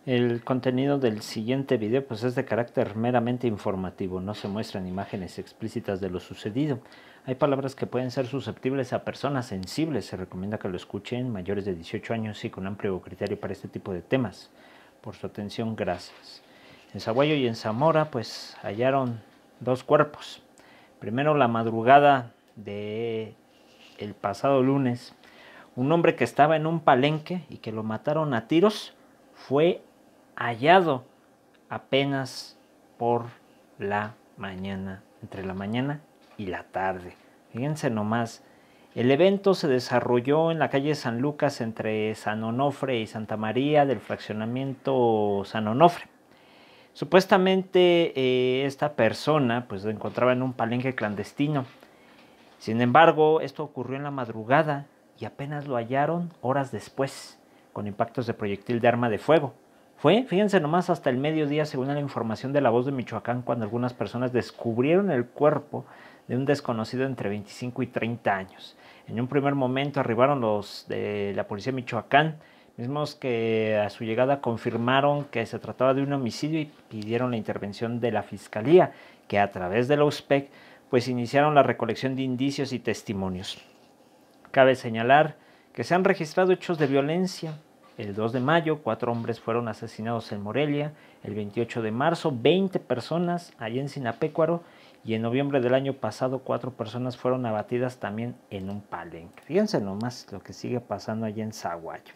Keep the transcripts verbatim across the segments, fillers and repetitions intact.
El contenido del siguiente video pues es de carácter meramente informativo, no se muestran imágenes explícitas de lo sucedido. Hay palabras que pueden ser susceptibles a personas sensibles, se recomienda que lo escuchen mayores de dieciocho años y con amplio criterio para este tipo de temas. Por su atención, gracias. En Zaguayo y en Zamora pues hallaron dos cuerpos. Primero, la madrugada de el pasado lunes, un hombre que estaba en un palenque y que lo mataron a tiros fue hallado apenas por la mañana, entre la mañana y la tarde. Fíjense nomás, el evento se desarrolló en la calle San Lucas entre San Onofre y Santa María del fraccionamiento San Onofre. Supuestamente eh, esta persona pues se encontraba en un palenque clandestino. Sin embargo, esto ocurrió en la madrugada y apenas lo hallaron horas después, con impactos de proyectil de arma de fuego. Fue, fíjense nomás, hasta el mediodía, según la información de La Voz de Michoacán, cuando algunas personas descubrieron el cuerpo de un desconocido entre veinticinco y treinta años. En un primer momento arribaron los de la policía de Michoacán, mismos que a su llegada confirmaron que se trataba de un homicidio y pidieron la intervención de la fiscalía, que a través de la U S P E C pues iniciaron la recolección de indicios y testimonios. Cabe señalar que se han registrado hechos de violencia. El dos de mayo, cuatro hombres fueron asesinados en Morelia. El veintiocho de marzo, veinte personas allá en Sinapecuaro. Y en noviembre del año pasado, cuatro personas fueron abatidas también en un palenque. Fíjense nomás lo que sigue pasando allá en Zaguayo.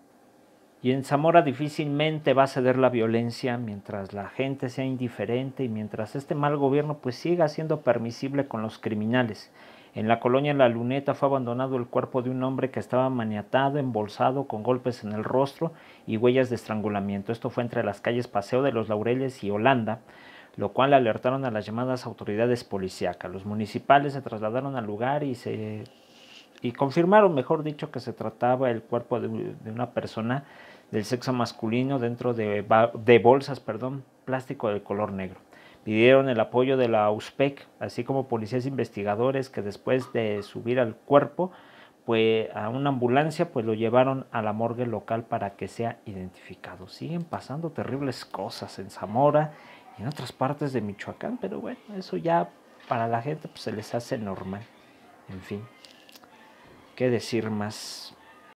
Y en Zamora difícilmente va a ceder la violencia mientras la gente sea indiferente y mientras este mal gobierno pues siga siendo permisible con los criminales. En la colonia La Luneta fue abandonado el cuerpo de un hombre que estaba maniatado, embolsado, con golpes en el rostro y huellas de estrangulamiento. Esto fue entre las calles Paseo de los Laureles y Holanda, lo cual alertaron a las llamadas autoridades policíacas. Los municipales se trasladaron al lugar y se y confirmaron, mejor dicho, que se trataba el cuerpo de, de una persona del sexo masculino dentro de, de bolsas, perdón, plástico de color negro. Pidieron el apoyo de la U S P E C, así como policías investigadores que después de subir al cuerpo pues, a una ambulancia, pues lo llevaron a la morgue local para que sea identificado. Siguen pasando terribles cosas en Zamora y en otras partes de Michoacán, pero bueno, eso ya para la gente pues, se les hace normal. En fin, ¿qué decir más?